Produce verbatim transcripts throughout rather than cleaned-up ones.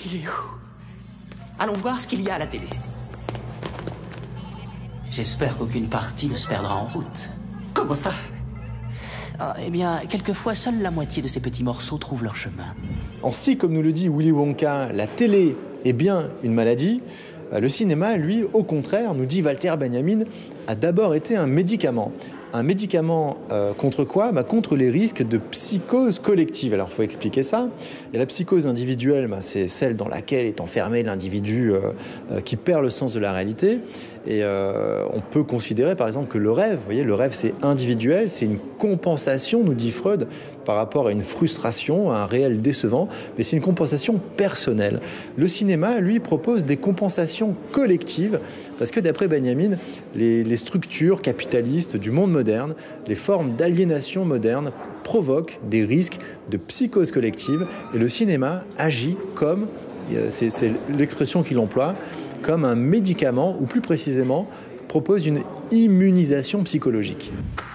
Il est où? Allons voir ce qu'il y a à la télé. J'espère qu'aucune partie ne se perdra en route. Comment ça? Ah, eh bien, quelquefois, seule la moitié de ces petits morceaux trouvent leur chemin. En si, comme nous le dit Willy Wonka, la télé est bien une maladie, le cinéma, lui, au contraire, nous dit Walter Benjamin, a d'abord été un médicament. Un médicament euh, contre quoi? Bah, contre les risques de psychose collective. Alors, il faut expliquer ça. Et la psychose individuelle, bah, c'est celle dans laquelle est enfermé l'individu euh, euh, qui perd le sens de la réalité. Et euh, on peut considérer, par exemple, que le rêve, vous voyez, le rêve, c'est individuel, c'est une compensation, nous dit Freud, par rapport à une frustration, à un réel décevant, mais c'est une compensation personnelle. Le cinéma, lui, propose des compensations collectives, parce que d'après Benjamin, les, les structures capitalistes du monde moderne, les formes d'aliénation moderne provoquent des risques de psychose collective, et le cinéma agit comme, c'est, c'est l'expression qu'il emploie, comme un médicament, ou plus précisément, propose une immunisation psychologique.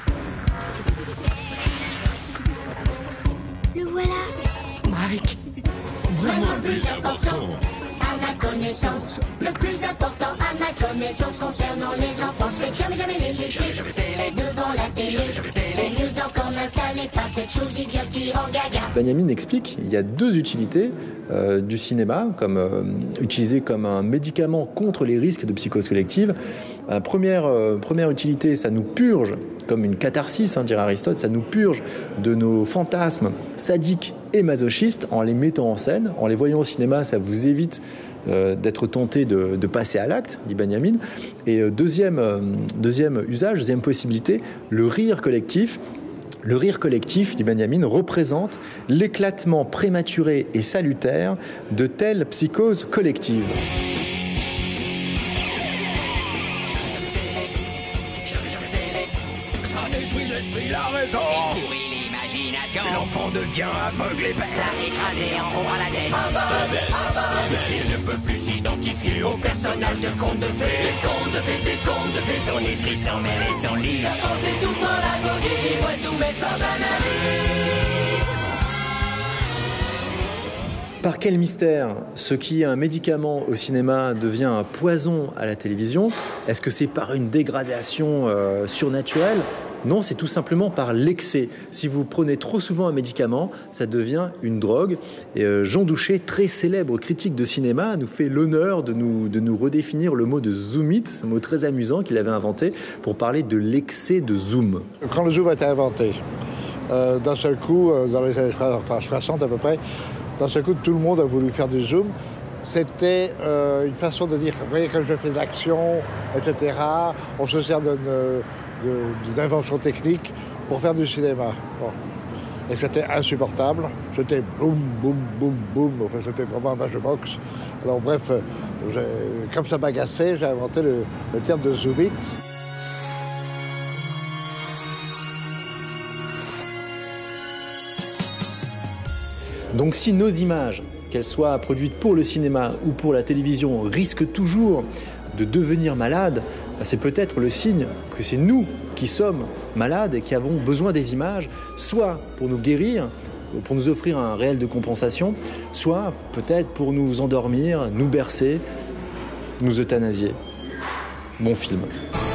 Le voilà. Mike, Vraiment le plus important, à ma connaissance, le plus important à ma connaissance concernant les enfants, c'est que jamais jamais les laisser devant la télé, et mieux encore n'installer pas cette chose idiote qui rend gaga. Benjamin explique qu'il y a deux utilités euh, du cinéma, comme, euh, utilisé comme un médicament contre les risques de psychose collective. Euh, première, euh, première utilité, ça nous purge, comme une catharsis, hein, dirait Aristote, ça nous purge de nos fantasmes sadiques et masochistes en les mettant en scène. En les voyant au cinéma, ça vous évite euh, d'être tenté de, de passer à l'acte, dit Benjamin. Et euh, deuxième, euh, deuxième usage, deuxième possibilité, le rire collectif. Le rire collectif, dit Benjamin, représente l'éclatement prématuré et salutaire de telles psychoses collectives. Ça détruit l'esprit, la raison. pourrit l'imagination. L'enfant devient aveugle et bête. Ça écrasé en combat la tête. Il ne peut plus s'identifier au personnage de conte de fées. Des contes de fées, des contes de fées. Son esprit s'en mêle et s'enlise. C'est tout pour l'agonie. Il voit tout mais sans analyse. Par quel mystère ce qui est un médicament au cinéma devient un poison à la télévision? Est-ce que c'est par une dégradation euh, surnaturelle? Non, c'est tout simplement par l'excès. Si vous prenez trop souvent un médicament, ça devient une drogue. Et euh, Jean Douché, très célèbre critique de cinéma, nous fait l'honneur de nous, de nous redéfinir le mot de zoomite, un mot très amusant qu'il avait inventé pour parler de l'excès de zoom. Quand le zoom a été inventé, euh, d'un seul coup, euh, dans les années soixante à peu près, d'un seul coup, tout le monde a voulu faire du zoom. C'était euh, une façon de dire, vous voyez, quand je fais de l'action, et cetera, on se sert d'une, de, d'invention technique pour faire du cinéma. Bon. Et c'était insupportable. C'était boum, boum, boum, boum. Enfin, c'était vraiment un match de boxe. Alors bref, comme ça m'agaçait, j'ai inventé le, le terme de zoomite. Donc si nos images, qu'elles soient produites pour le cinéma ou pour la télévision, risquent toujours de devenir malades, c'est peut-être le signe que c'est nous qui sommes malades et qui avons besoin des images, soit pour nous guérir, pour nous offrir un réel de compensation, soit peut-être pour nous endormir, nous bercer, nous euthanasier. Bon film.